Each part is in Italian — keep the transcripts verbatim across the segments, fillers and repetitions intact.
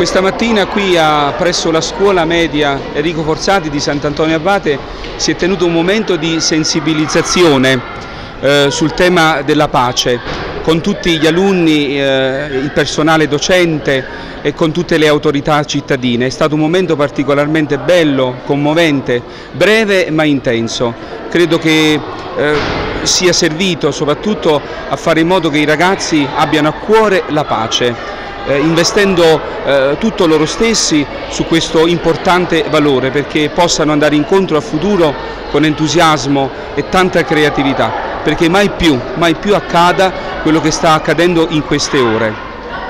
Questa mattina qui a, presso la scuola media Enrico Forzati di Sant'Antonio Abate si è tenuto un momento di sensibilizzazione eh, sul tema della pace, con tutti gli alunni, eh, il personale docente e con tutte le autorità cittadine. È stato un momento particolarmente bello, commovente, breve ma intenso. Credo che eh, sia servito soprattutto a fare in modo che i ragazzi abbiano a cuore la pace. Eh, investendo eh, tutto loro stessi su questo importante valore, perché possano andare incontro al futuro con entusiasmo e tanta creatività, perché mai più, mai più accada quello che sta accadendo in queste ore.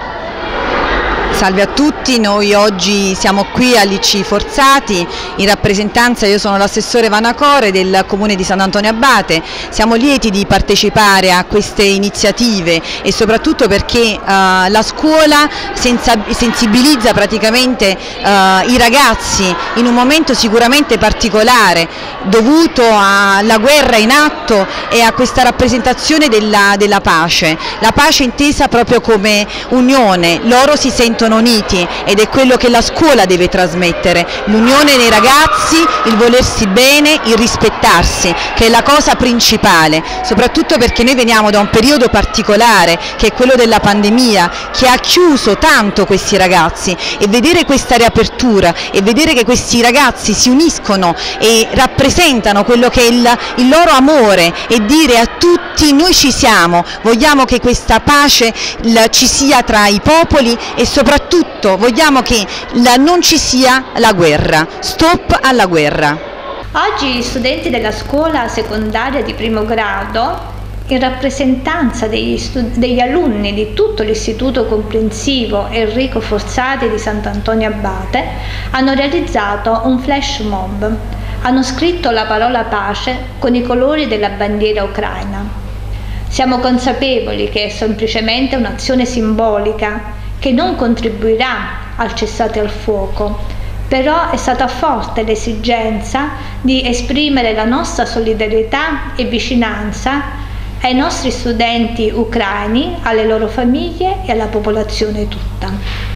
Salve a tutti, noi oggi siamo qui al Liceo Forzati in rappresentanza, io sono l'assessore Vanacore del Comune di Sant'Antonio Abate. Siamo lieti di partecipare a queste iniziative e soprattutto perché uh, la scuola sensibilizza praticamente uh, i ragazzi in un momento sicuramente particolare dovuto alla guerra in atto e a questa rappresentazione della, della pace, la pace intesa proprio come unione. Loro si sentono uniti ed è quello che la scuola deve trasmettere, l'unione nei ragazzi, il volersi bene, il rispettarsi, che è la cosa principale, soprattutto perché noi veniamo da un periodo particolare che è quello della pandemia, che ha chiuso tanto questi ragazzi, e vedere questa riapertura e vedere che questi ragazzi si uniscono e rappresentano quello che è il, il loro amore e dire a tutti: noi ci siamo, vogliamo che questa pace la, ci sia tra i popoli e soprattutto vogliamo che la, non ci sia la guerra, stop alla guerra. Oggi gli studenti della scuola secondaria di primo grado, in rappresentanza degli, degli alunni di tutto l'istituto comprensivo Enrico Forzati di Sant'Antonio Abate, hanno realizzato un flash mob. Hanno scritto la parola pace con i colori della bandiera ucraina. Siamo consapevoli che è semplicemente un'azione simbolica che non contribuirà al cessate al fuoco, però è stata forte l'esigenza di esprimere la nostra solidarietà e vicinanza ai nostri studenti ucraini, alle loro famiglie e alla popolazione tutta.